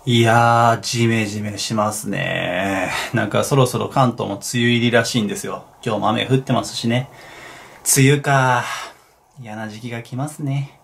いやー、ジメジメしますね。なんかそろそろ関東も梅雨入りらしいんですよ。今日も雨降ってますしね。梅雨か。嫌な時期が来ますね。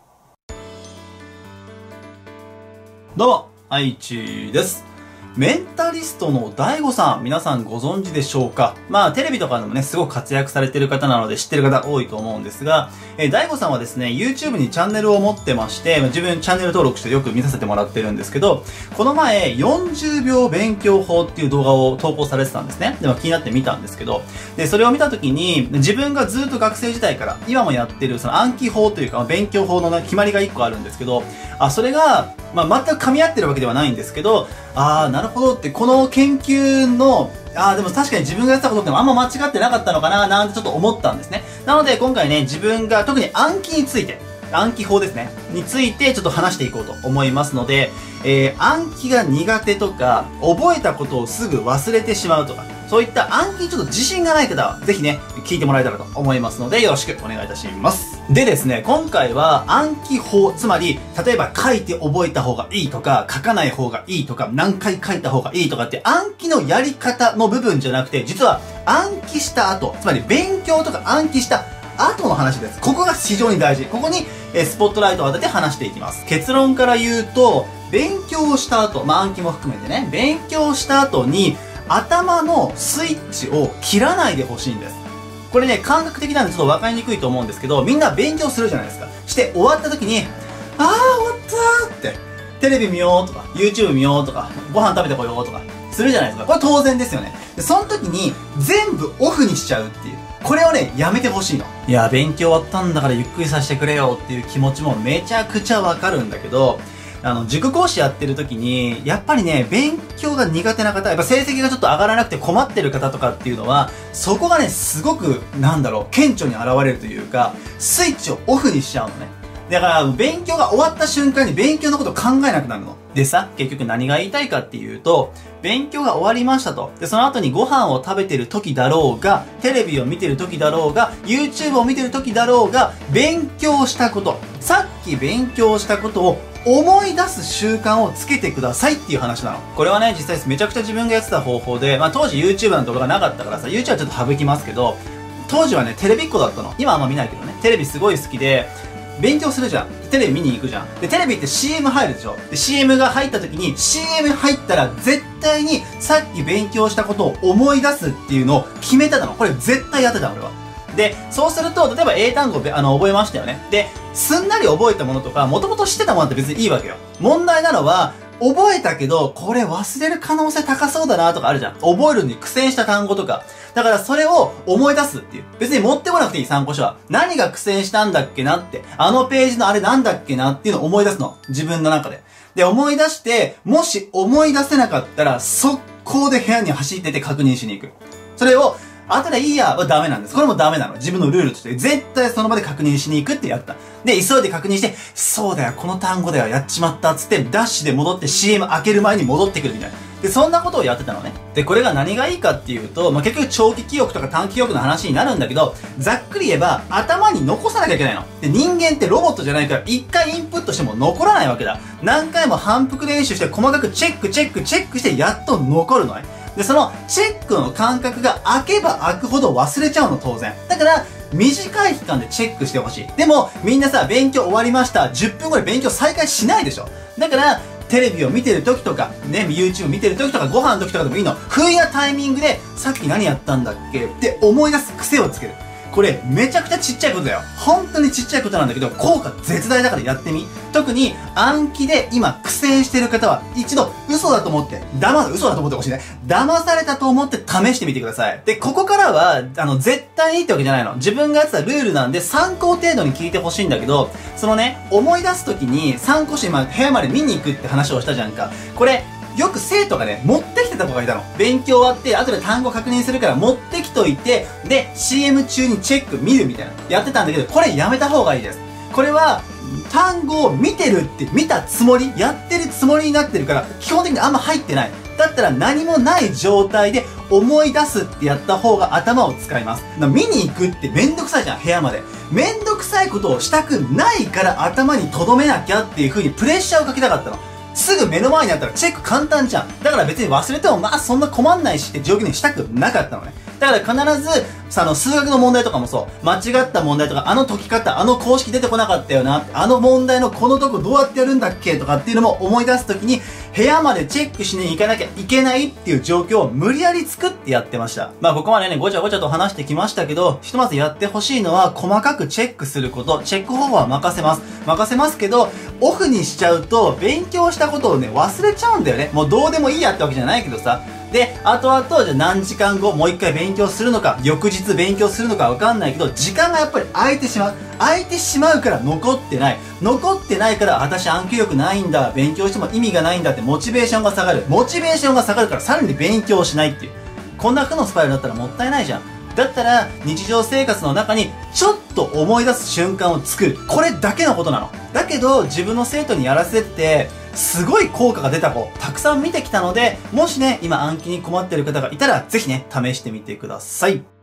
どうも、愛知です。メンタリストのDAIGOさん、皆さんご存知でしょうか？まあ、テレビとかでもね、すごく活躍されてる方なので知ってる方多いと思うんですが、DAIGOさんはですね、YouTube にチャンネルを持ってまして、自分チャンネル登録してよく見させてもらってるんですけど、この前、40秒勉強法っていう動画を投稿されてたんですね。でも気になって見たんですけど、で、それを見たときに、自分がずっと学生時代から、今もやってるその暗記法というか、勉強法の決まりが1個あるんですけど、それが、全く噛み合ってるわけではないんですけど、なるほどって、この研究の、でも確かに自分がやってたことってあんま間違ってなかったのかな、なんてちょっと思ったんですね。なので今回ね、自分が特に暗記について、暗記法ですね、についてちょっと話していこうと思いますので、暗記が苦手とか、覚えたことをすぐ忘れてしまうとか、そういった暗記にちょっと自信がない方は、ぜひね、聞いてもらえたらと思いますので、よろしくお願いいたします。でですね、今回は暗記法、つまり、例えば書いて覚えた方がいいとか、書かない方がいいとか、何回書いた方がいいとかって暗記のやり方の部分じゃなくて、実は暗記した後、つまり勉強とか暗記した後の話です。ここが非常に大事。ここに、スポットライトを当てて話していきます。結論から言うと、勉強した後、暗記も含めてね、勉強した後に、頭のスイッチを切らないでほしいんです。これね、感覚的なんでちょっと分かりにくいと思うんですけど、みんな勉強するじゃないですか。して終わった時に、終わったーって、テレビ見ようとか、YouTube 見ようとか、ご飯食べてこようとか、するじゃないですか。これ当然ですよね。で、その時に、全部オフにしちゃうっていう。これをね、やめてほしいの。いや、勉強終わったんだからゆっくりさせてくれよっていう気持ちもめちゃくちゃわかるんだけど、塾講師やってる時に、やっぱりね、勉強が苦手な方、やっぱ成績がちょっと上がらなくて困ってる方とかっていうのは、そこがね、すごく、顕著に現れるというか、スイッチをオフにしちゃうのね。だから、勉強が終わった瞬間に勉強のことを考えなくなるの。でさ、結局何が言いたいかっていうと、勉強が終わりましたと。で、その後にご飯を食べてる時だろうが、テレビを見てる時だろうが、YouTube を見てる時だろうが、勉強したこと、さっき勉強したことを思い出す習慣をつけてくださいっていう話なの。これはね、実際めちゃくちゃ自分がやってた方法で、当時 YouTube の動画がなかったからさ、YouTube はちょっと省きますけど、当時はね、テレビっ子だったの。今はあんま見ないけどね、テレビすごい好きで、勉強するじゃん。テレビ見に行くじゃん。で、テレビって CM 入るでしょ。で、CM が入った時に、CM 入ったら絶対にさっき勉強したことを思い出すっていうのを決めてたの。これ絶対やってた、俺は。で、そうすると、例えば英単語覚えましたよね。で、すんなり覚えたものとか、もともと知ってたものって別にいいわけよ。問題なのは、覚えたけど、これ忘れる可能性高そうだなとかあるじゃん。覚えるのに苦戦した単語とか。だからそれを思い出すっていう。別に持ってこなくていい、参考書は。何が苦戦したんだっけなって。あのページのあれなんだっけなっていうのを思い出すの。自分の中で。で、思い出して、もし思い出せなかったら、速攻で部屋に走ってて確認しに行く。それを、後でいいやはダメなんです。これもダメなの。自分のルールとして。絶対その場で確認しに行くってやった。で、急いで確認して、そうだよ、この単語だよ、やっちまったっつって、ダッシュで戻って CM 開ける前に戻ってくるみたいな。で、そんなことをやってたのね。で、これが何がいいかっていうと、結局長期記憶とか短期記憶の話になるんだけど、ざっくり言えば、頭に残さなきゃいけないの。で、人間ってロボットじゃないから、一回インプットしても残らないわけだ。何回も反復練習して、細かくチェックして、やっと残るのね。で、そのチェックの感覚が空けば空くほど忘れちゃうの、当然。だから、短い期間でチェックしてほしい。でも、みんなさ、勉強終わりました。10分後に勉強再開しないでしょ。だから、テレビを見てる時とか、ね、YouTube 見てる時とか、ご飯の時とかでもいいの。不意なタイミングで、さっき何やったんだっけって思い出す癖をつける。これ、めちゃくちゃちっちゃいことだよ。本当にちっちゃいことなんだけど、効果絶大だからやってみ。特に、暗記で今苦戦してる方は、一度嘘だと思って、嘘だと思ってほしいね。騙されたと思って試してみてください。で、ここからは、絶対にいいってわけじゃないの。自分がやってたルールなんで、参考程度に聞いてほしいんだけど、そのね、思い出すときに、参考書今、部屋まで見に行くって話をしたじゃんか。これ、よく生徒がね、持ってきてた子がいたの。勉強終わって、後で単語確認するから持ってきといて、で、CM 中にチェック見るみたいな。やってたんだけど、これやめた方がいいです。これは、単語を見てるって見たつもり、やってるつもりになってるから、基本的にあんま入ってない。だったら何もない状態で思い出すってやった方が頭を使います。見に行くってめんどくさいじゃん、部屋まで。めんどくさいことをしたくないから頭に留めなきゃっていう風にプレッシャーをかけたかったの。 すぐ目の前にあったらチェック簡単じゃん。だから別に忘れてもまあそんな困んないしって状況にしたくなかったのね。だから必ず、数学の問題とかもそう、間違った問題とか、あの解き方、あの公式出てこなかったよな、あの問題のこのとこどうやってやるんだっけとかっていうのも思い出すときに、部屋までチェックしに行かなきゃいけないっていう状況を無理やり作ってやってました。まあここまでね、ごちゃごちゃと話してきましたけど、ひとまずやってほしいのは細かくチェックすること、チェック方法は任せます。任せますけど、オフにしちゃうと、勉強したことをね、忘れちゃうんだよね。もうどうでもいいやってわけじゃないけどさ。で、後々、じゃあ何時間後もう一回勉強するのか、翌日勉強するのかわかんないけど、時間がやっぱり空いてしまう。空いてしまうから残ってない。残ってないから、私暗記力ないんだ。勉強しても意味がないんだってモチベーションが下がる。モチベーションが下がるからさらに勉強しないっていう。こんな負のスパイラルだったらもったいないじゃん。だったら、日常生活の中に、ちょっと思い出す瞬間を作る。これだけのことなの。だけど、自分の生徒にやらせて、すごい効果が出た子、たくさん見てきたので、もしね、今暗記に困ってる方がいたら、ぜひね、試してみてください。